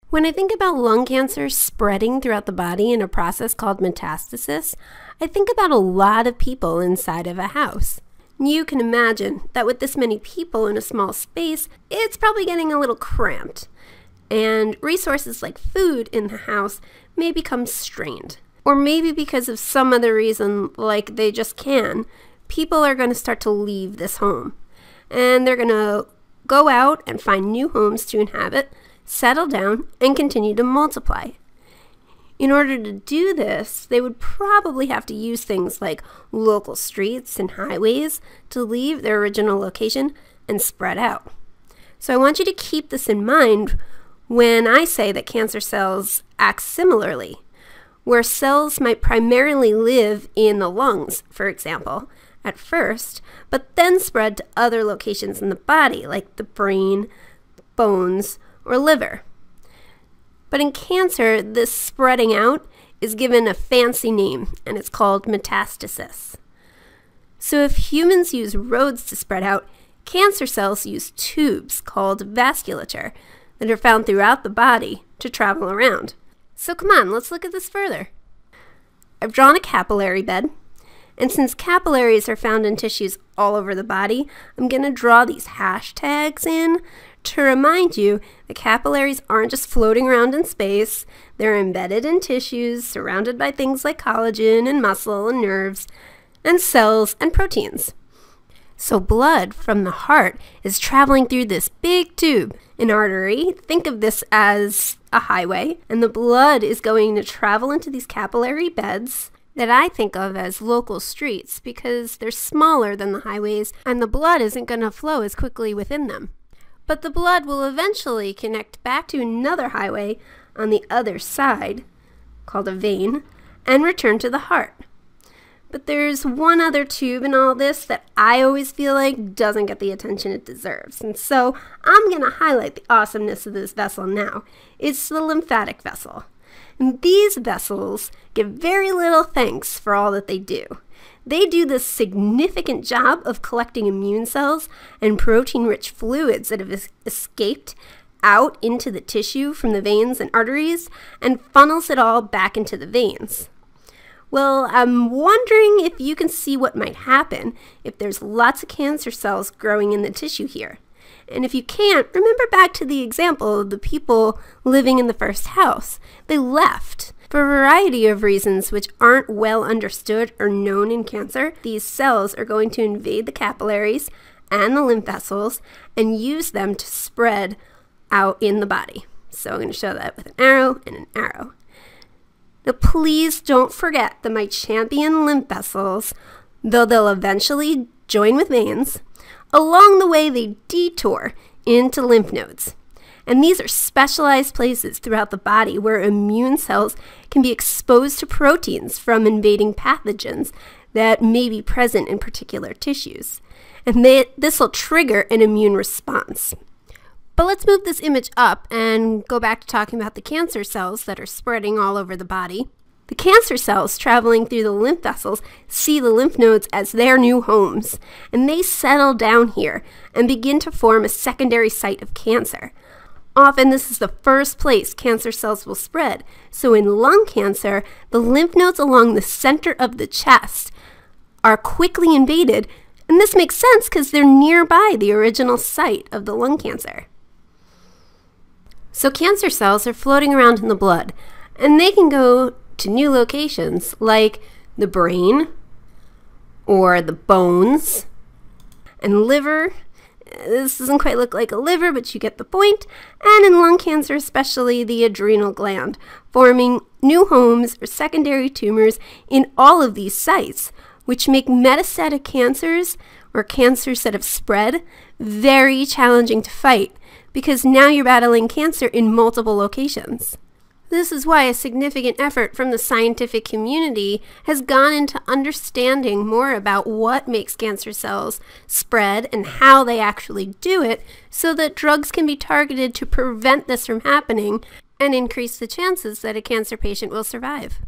When I think about lung cancer spreading throughout the body in a process called metastasis, I think about a lot of people inside of a house. You can imagine that with this many people in a small space, it's probably getting a little cramped, and resources like food in the house may become strained. Or maybe because of some other reason, like they just can, people are going to start to leave this home, and they're going to go out and find new homes to inhabit, settle down, and continue to multiply. In order to do this, they would probably have to use things like local streets and highways to leave their original location and spread out. So I want you to keep this in mind when I say that cancer cells act similarly, where cells might primarily live in the lungs, for example, at first, but then spread to other locations in the body, like the brain, bones, or liver. But in cancer, this spreading out is given a fancy name, and it's called metastasis. So if humans use roads to spread out, cancer cells use tubes called vasculature that are found throughout the body to travel around. So come on, let's look at this further. I've drawn a capillary bed, and since capillaries are found in tissues all over the body, I'm going to draw these hashtags in to remind you that capillaries aren't just floating around in space. They're embedded in tissues, surrounded by things like collagen and muscle and nerves and cells and proteins. So blood from the heart is traveling through this big tube, an artery. Think of this as a highway, and the blood is going to travel into these capillary beds that I think of as local streets because they're smaller than the highways and the blood isn't going to flow as quickly within them. But the blood will eventually connect back to another highway on the other side, called a vein, and return to the heart. But there's one other tube in all this that I always feel like doesn't get the attention it deserves. And so I'm going to highlight the awesomeness of this vessel now. It's the lymphatic vessel. And these vessels give very little thanks for all that they do. They do this significant job of collecting immune cells and protein-rich fluids that have escaped out into the tissue from the veins and arteries and funnels it all back into the veins. Well, I'm wondering if you can see what might happen if there's lots of cancer cells growing in the tissue here. And if you can't, remember back to the example of the people living in the first house. They left. For a variety of reasons which aren't well understood or known in cancer, these cells are going to invade the capillaries and the lymph vessels and use them to spread out in the body. So I'm going to show that with an arrow and an arrow. Now please don't forget that my champion lymph vessels, though they'll eventually join with veins, along the way they detour into lymph nodes. And these are specialized places throughout the body where immune cells can be exposed to proteins from invading pathogens that may be present in particular tissues. And this will trigger an immune response. But let's move this image up and go back to talking about the cancer cells that are spreading all over the body. The cancer cells traveling through the lymph vessels see the lymph nodes as their new homes, and they settle down here and begin to form a secondary site of cancer. Often this is the first place cancer cells will spread. So in lung cancer, the lymph nodes along the center of the chest are quickly invaded, and this makes sense because they're nearby the original site of the lung cancer. So cancer cells are floating around in the blood, and they can go to new locations like the brain or the bones and liver. This doesn't quite look like a liver, but you get the point. And in lung cancer, especially the adrenal gland, forming new homes or secondary tumors in all of these sites, which make metastatic cancers or cancers that have spread very challenging to fight because now you're battling cancer in multiple locations. This is why a significant effort from the scientific community has gone into understanding more about what makes cancer cells spread and how they actually do it so that drugs can be targeted to prevent this from happening and increase the chances that a cancer patient will survive.